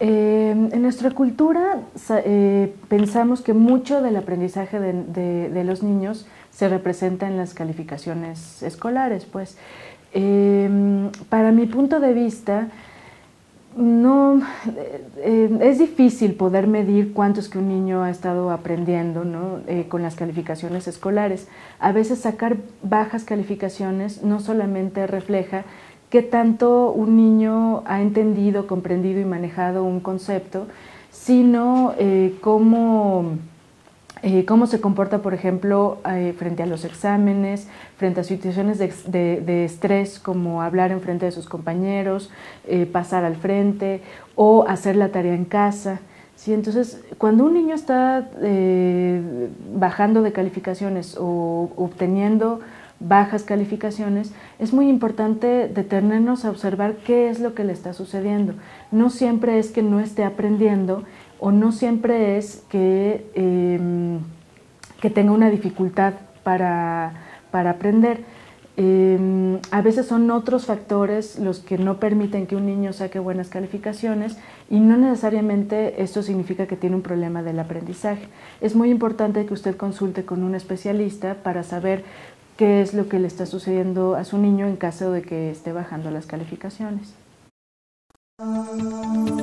En nuestra cultura pensamos que mucho del aprendizaje de los niños se representa en las calificaciones escolares, pues. Para mi punto de vista, no, es difícil poder medir cuánto es que un niño ha estado aprendiendo, ¿no? Con las calificaciones escolares. A veces sacar bajas calificaciones no solamente refleja qué tanto un niño ha entendido, comprendido y manejado un concepto, sino cómo se comporta, por ejemplo, frente a los exámenes, frente a situaciones de estrés, como hablar en frente de sus compañeros, pasar al frente o hacer la tarea en casa. ¿Sí? Entonces, cuando un niño está bajando de calificaciones o obteniendo bajas calificaciones, es muy importante detenernos a observar qué es lo que le está sucediendo. No siempre es que no esté aprendiendo, o no siempre es que tenga una dificultad para aprender. A veces son otros factores los que no permiten que un niño saque buenas calificaciones y no necesariamente esto significa que tiene un problema del aprendizaje. Es muy importante que usted consulte con un especialista para saber qué es lo que le está sucediendo a su niño en caso de que esté bajando las calificaciones.